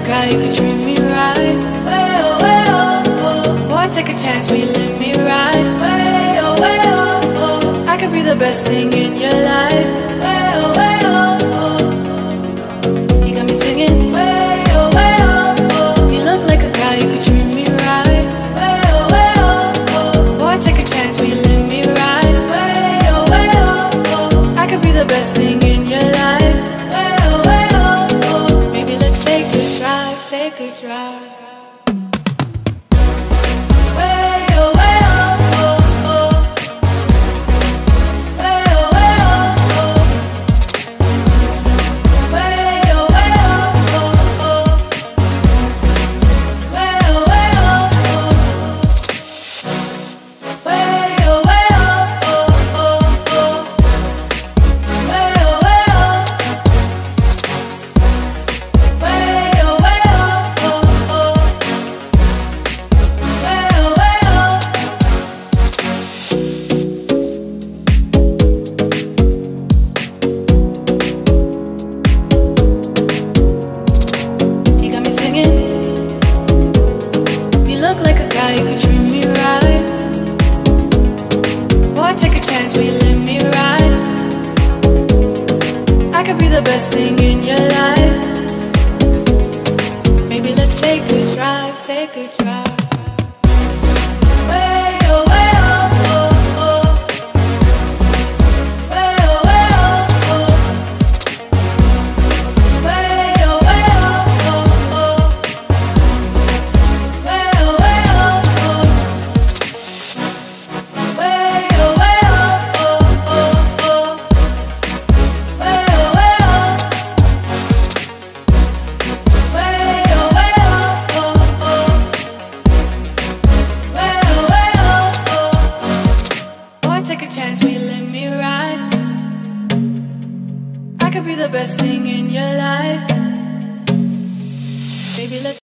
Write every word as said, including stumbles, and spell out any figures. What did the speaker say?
guy who could treat me right. Way oh, way oh, oh. Boy, take a chance, will you let me ride? Way oh, way oh, oh. I could be the best thing in your life. Way oh, way oh, oh. You got me singing. Way oh, way oh, oh. You look like a guy who could treat me right. Way oh, way oh, oh. Boy, take a chance, will you let me ride? Way oh, way oh, oh. I could be the best thing in your life. Way oh, way oh, oh. Maybe let's take a drive, take a drive. Take a drive. Way oh, way oh, oh, oh. Way oh, way oh, oh. Way oh, way oh, oh, oh. Way oh, way oh, oh. Way oh, way oh, oh, oh. Way oh, way oh. Way oh, way oh, oh. Take a chance, will you let me ride? I could be the best thing in your life. Baby, let's